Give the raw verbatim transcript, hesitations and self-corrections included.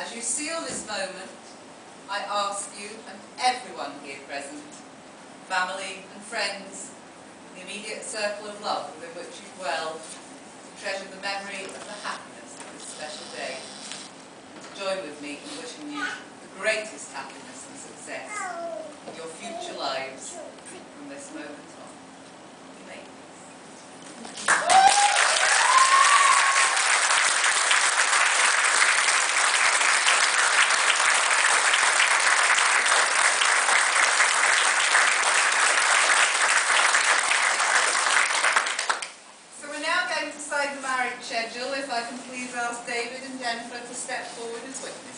As you seal this moment, I ask you and everyone here present, family and friends, the immediate circle of love within which you dwell, to treasure the memory of the happiness of this special day, and to join with me in wishing you the greatest happiness and success in your future lives from this moment on. You may please. The marriage schedule, if I can please ask David and Jennifer to step forward as witnesses.